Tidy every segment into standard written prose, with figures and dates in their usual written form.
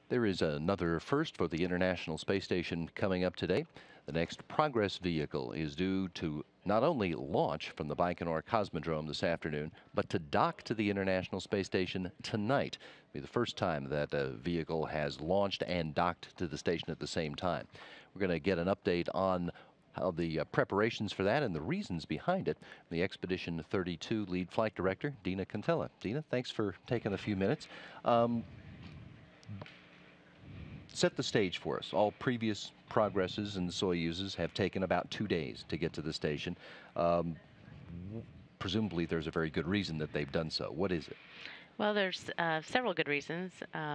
There is another first for the International Space Station coming up today. The next Progress vehicle is due to not only launch from the Baikonur Cosmodrome this afternoon, but to dock to the International Space Station tonight. It'll be the first time that a vehicle has launched and docked to the station at the same time. We're going to get an update on how the preparations for that and the reasons behind it. The Expedition 32 lead flight director, Dina Contella. Dina, thanks for taking a few minutes. Set the stage for us. All previous Progresses and Soyuzes have taken about 2 days to get to the station. Presumably there's a very good reason that they've done so. What is it? Well, there's several good reasons.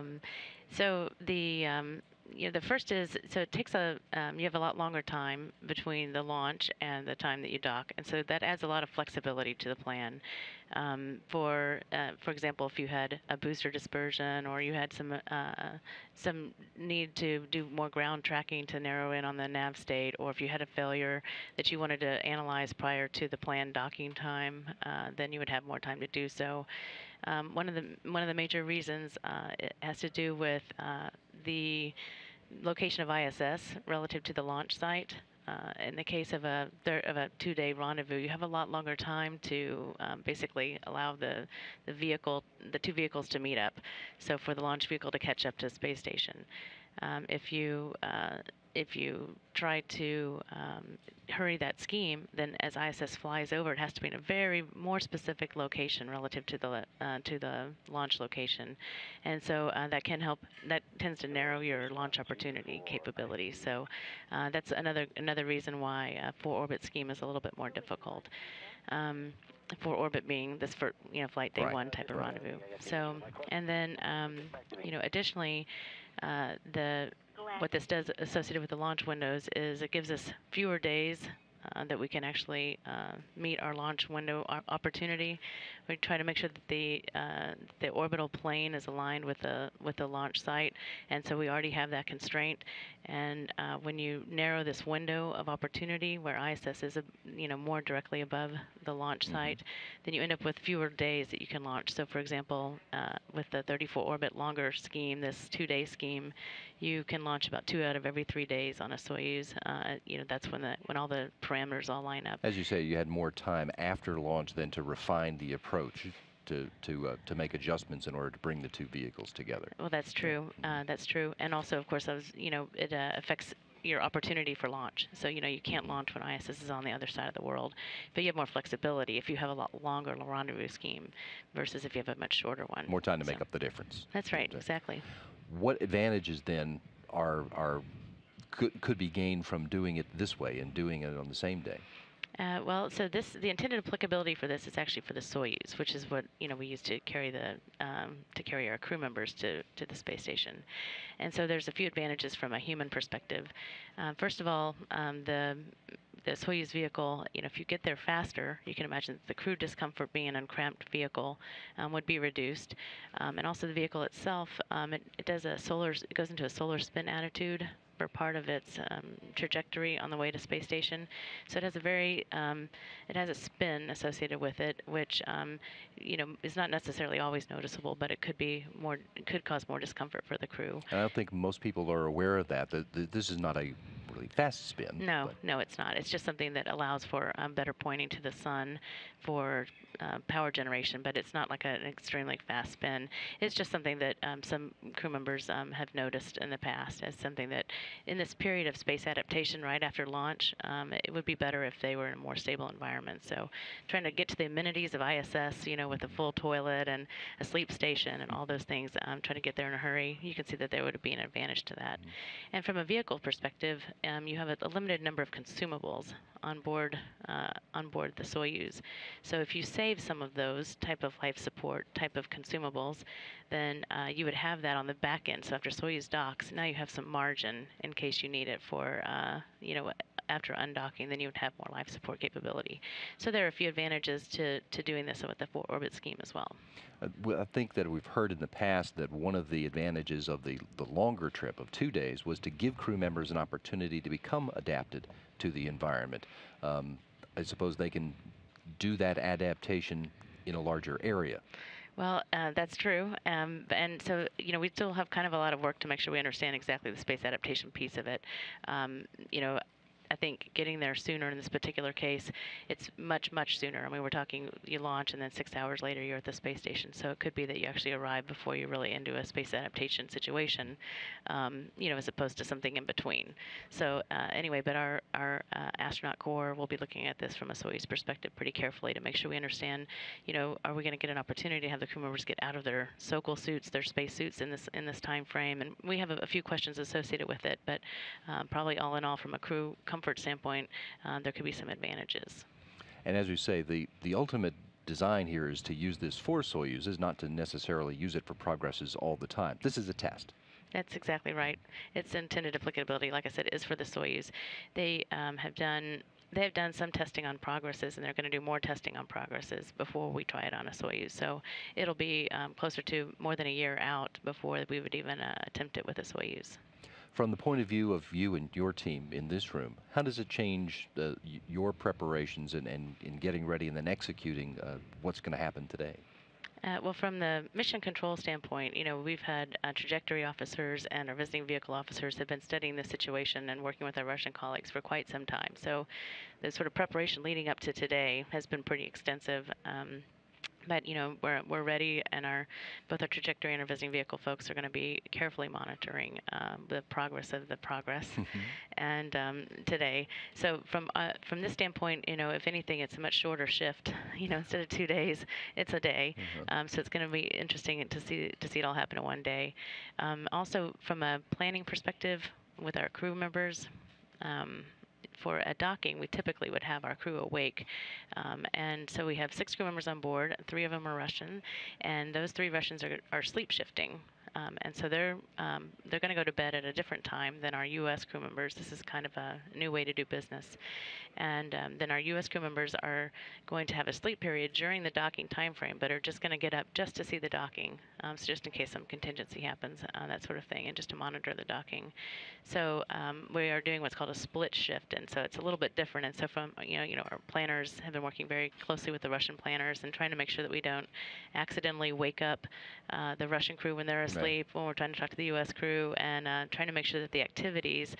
The first is, so it takes you have a lot longer time between the launch and the time that you dock, and so that adds a lot of flexibility to the plan. For example, if you had a booster dispersion or you had some need to do more ground tracking to narrow in on the nav state, or if you had a failure that you wanted to analyze prior to the planned docking time, then you would have more time to do so. One of the major reasons it has to do with the location of ISS relative to the launch site. In the case of a 2-day rendezvous, you have a lot longer time to basically allow the two vehicles to meet up. So for the launch vehicle to catch up to the space station, if you try to hurry that scheme, then as ISS flies over, it has to be in a very more specific location relative to the launch location, and so that tends to narrow your launch opportunity capability. So that's another reason why a 4-orbit scheme is a little bit more difficult. 4-orbit being this for flight day 1 type of rendezvous. So, and then additionally, what this does associated with the launch windows is it gives us fewer days that we can actually meet our launch window opportunity. We try to make sure that the orbital plane is aligned with the launch site, and so we already have that constraint. And when you narrow this window of opportunity, where ISS is more directly above the launch site, then you end up with fewer days that you can launch. So, for example, with the 34-orbit longer scheme, this 2-day scheme, you can launch about 2 out of every 3 days on a Soyuz. That's when all the parameters all line up. As you say, you had more time after launch than to refine the approach to make adjustments in order to bring the two vehicles together. Well, that's true. That's true. And also, of course, it affects your opportunity for launch. So, you can't launch when ISS is on the other side of the world, but you have more flexibility if you have a lot longer rendezvous scheme versus if you have a much shorter one. More time to make up the difference. That's right, exactly. What advantages then could be gained from doing it this way and doing it on the same day? So the intended applicability for this is actually for the Soyuz, which is what we use to carry our crew members to the space station. And so there's a few advantages from a human perspective. First of all, the Soyuz vehicle, if you get there faster, you can imagine that the crew discomfort being an uncramped vehicle would be reduced, and also the vehicle itself, it goes into a solar spin attitude for part of its trajectory on the way to space station. So it has it has a spin associated with it, which is not necessarily always noticeable, but it could cause more discomfort for the crew. And I don't think most people are aware of that. This is not a really fast spin. No, it's not. It's just something that allows for better pointing to the sun for power generation, but it's not like an extremely fast spin. It's just something that some crew members have noticed in the past as something that in this period of space adaptation right after launch, it would be better if they were in a more stable environment. So trying to get to the amenities of ISS, with a full toilet and a sleep station and all those things, trying to get there in a hurry, you can see that there would be an advantage to that. And from a vehicle perspective, you have a limited number of consumables on board the Soyuz. So if you save some of those type of life support type of consumables, then you would have that on the back end. So after Soyuz docks, now you have some margin in case you need it for after undocking, then you would have more life support capability. So there are a few advantages to doing this with the 4-orbit scheme as well. I think that we've heard in the past that one of the advantages of the longer trip of 2 days was to give crew members an opportunity to become adapted to the environment. I suppose they can do that adaptation in a larger area. Well, that's true. And so, we still have kind of a lot of work to make sure we understand exactly the space adaptation piece of it. Um, you know, I think getting there sooner in this particular case, it's much, much sooner. I mean, we're talking you launch and then 6 hours later you're at the space station. So it could be that you actually arrive before you're really into a space adaptation situation, as opposed to something in between. So anyway, but our astronaut corps will be looking at this from a Soyuz perspective pretty carefully to make sure we understand, are we going to get an opportunity to have the crew members get out of their Sokol suits, their space suits in this time frame? And we have a few questions associated with it, but probably all in all, from a crew comfort standpoint, there could be some advantages. And as we say, the ultimate design here is to use this for Soyuzes, not to necessarily use it for Progresses all the time. This is a test. That's exactly right. Its intended applicability, like I said, is for the Soyuz. They have done some testing on Progresses, and they're going to do more testing on Progresses before we try it on a Soyuz. So it'll be closer to more than a year out before we would even attempt it with a Soyuz. From the point of view of you and your team in this room, how does it change your preparations and in getting ready and then executing what's going to happen today? Well, from the mission control standpoint, we've had trajectory officers and our visiting vehicle officers have been studying the situation and working with our Russian colleagues for quite some time. So the sort of preparation leading up to today has been pretty extensive. But we're ready, and both our trajectory and our visiting vehicle folks are going to be carefully monitoring the progress of the Progress and today. So from this standpoint, if anything, it's a much shorter shift. Instead of 2 days, it's a day. So it's going to be interesting to see it all happen in one day. Also, from a planning perspective, with our crew members. For a docking, we typically would have our crew awake. And so we have 6 crew members on board, 3 of them are Russian, and those 3 Russians are sleep shifting. And so they're going to go to bed at a different time than our U.S. crew members. This is kind of a new way to do business. And then our U.S. crew members are going to have a sleep period during the docking time frame, but are just going to get up just to see the docking, so just in case some contingency happens, that sort of thing, and just to monitor the docking. So we are doing what's called a split shift, and so it's a little bit different. And so from our planners have been working very closely with the Russian planners and trying to make sure that we don't accidentally wake up the Russian crew when they're asleep, when we're trying to talk to the U.S. crew, and trying to make sure that the activities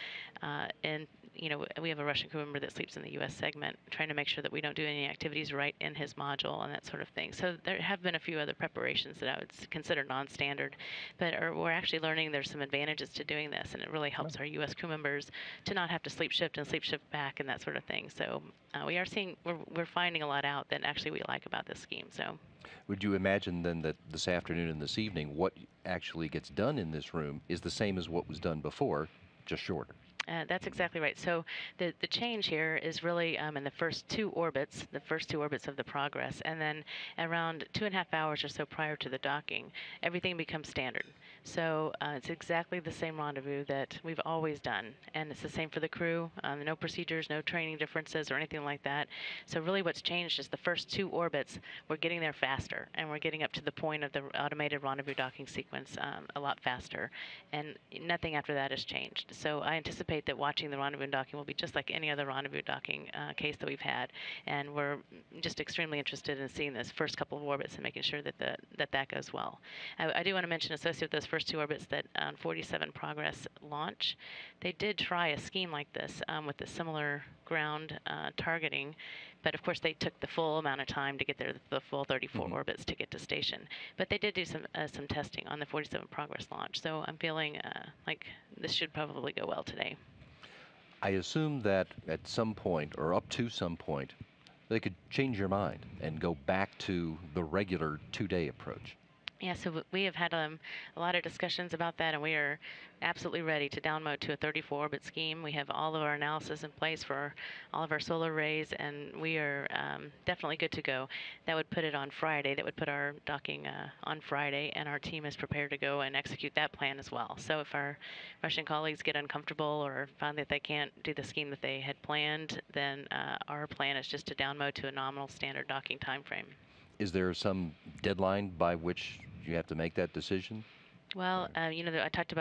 and we have a Russian crew member that sleeps in the U.S. segment, trying to make sure that we don't do any activities right in his module and that sort of thing. So there have been a few other preparations that I would consider non-standard, but we're actually learning there's some advantages to doing this, and it really helps our U.S. crew members to not have to sleep shift and sleep shift back and that sort of thing. So we're finding a lot out that actually we like about this scheme. So. Would you imagine then that this afternoon and this evening, what actually gets done in this room is the same as what was done before, just shorter? That's exactly right. So the change here is really in the first 2 orbits, of the Progress, and then around 2.5 hours or so prior to the docking, everything becomes standard. So it's exactly the same rendezvous that we've always done, and it's the same for the crew. No procedures, no training differences or anything like that. So really what's changed is the first 2 orbits, we're getting there faster, and we're getting up to the point of the automated rendezvous docking sequence a lot faster, and nothing after that has changed. So I anticipate that watching the rendezvous docking will be just like any other rendezvous docking case that we've had, and we're just extremely interested in seeing those first couple of orbits and making sure that that goes well. I do want to mention, associated with those first 2 orbits, that on 47 Progress launch, they did try a scheme like this with a similar ground targeting, but of course they took the full amount of time to get there, the full 34 orbits to get to station. But they did do some testing on the 47 Progress launch, so I'm feeling like this should probably go well today. I assume that at some point, or up to some point, they could change your mind and go back to the regular 2-day approach. Yeah, so we have had a lot of discussions about that, and we are absolutely ready to downmode to a 34-orbit scheme. We have all of our analysis in place for all of our solar arrays, and we are definitely good to go. That would put it on Friday. That would put our docking on Friday, and our team is prepared to go and execute that plan as well. So if our Russian colleagues get uncomfortable or find that they can't do the scheme that they had planned, then our plan is just to downmode to a nominal standard docking time frame. Is there some deadline by which you have to make that decision? Well, I talked about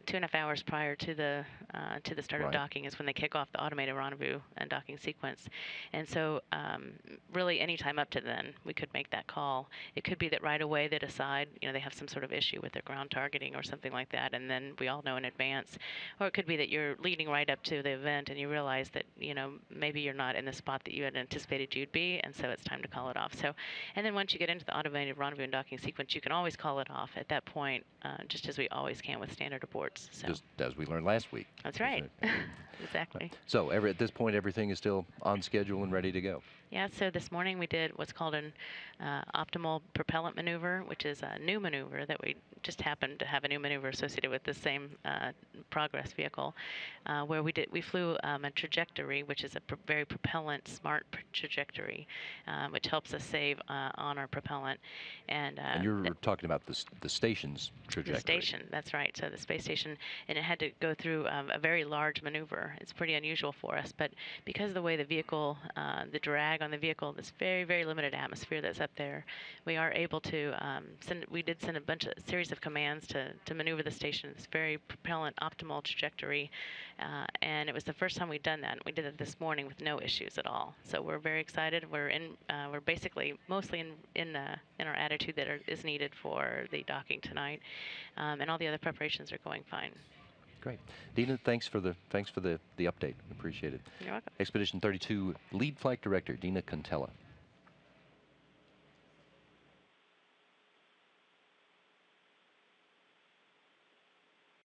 2.5 hours prior to the start of Right. docking is when they kick off the automated rendezvous and docking sequence. And so really any time up to then we could make that call. It could be that right away they decide, they have some sort of issue with their ground targeting or something like that, and then we all know in advance. Or it could be that you're leading right up to the event and you realize that maybe you're not in the spot that you had anticipated you'd be, and so it's time to call it off. So, and then once you get into the automated rendezvous and docking sequence, you can always call it off at that point, just as we always can with standard aborts. So. Just as we learned last week. That's right. Exactly. So at this point, everything is still on schedule and ready to go. Yeah, so this morning we did what's called an optimal propellant maneuver, which is a new maneuver that we just happened to have a new maneuver associated with the same Progress vehicle, where we flew a trajectory, which is a very propellant smart trajectory, which helps us save on our propellant. And you're talking about the station's trajectory. The station, that's right. So the space station, and it had to go through a very large maneuver. It's pretty unusual for us, but because of the way the vehicle, the drag on the vehicle, this very, very limited atmosphere that's up there, we are able to we did send a series of commands to maneuver the station in this very propellant optimal trajectory, and it was the first time we'd done that. We did it this morning with no issues at all. So we're very excited. We're basically mostly in our attitude that is needed for the docking tonight, and all the other preparations are going fine. Great. Dina, thanks for the update. Appreciate it. You're welcome. Expedition 32 Lead Flight Director Dina Contella.